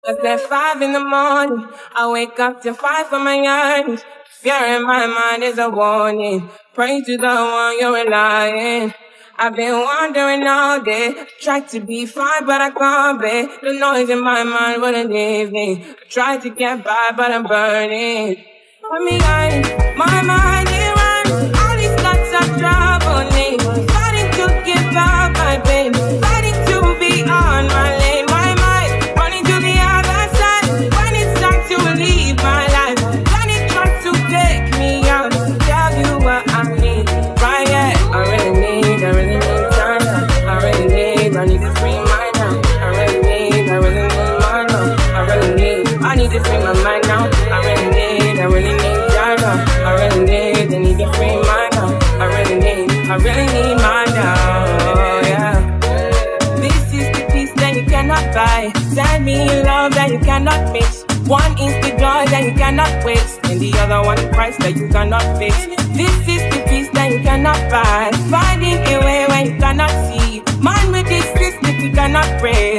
At 5 in the morning, I wake up to fight for my yearnings. Fear in my mind is a warning. Pray to the one you're relying. I've been wandering all day. Tried to be fine, but I can't be. The noise in my mind wouldn't leave me. I tried to get by, but I'm burning. Let me on, my mind it runs. All these thoughts are troubling. Starting to give up my pain. Starting to be on my lane. My mind running to the other side. When it's time to leave my life. When it tries to take me out. Tell you what I need. Right, yeah, I really need time now. I need to free my now. I really need my now. I need to free my mind now. I really need time now. I need to free my now. I really need my now, yeah. This is the peace that you cannot buy. Send me love that you cannot mix. One is the joy that you cannot waste, and the other one price that you cannot fix. This is the peace that you cannot buy. Finding a way where you cannot see. Man with this system you cannot break.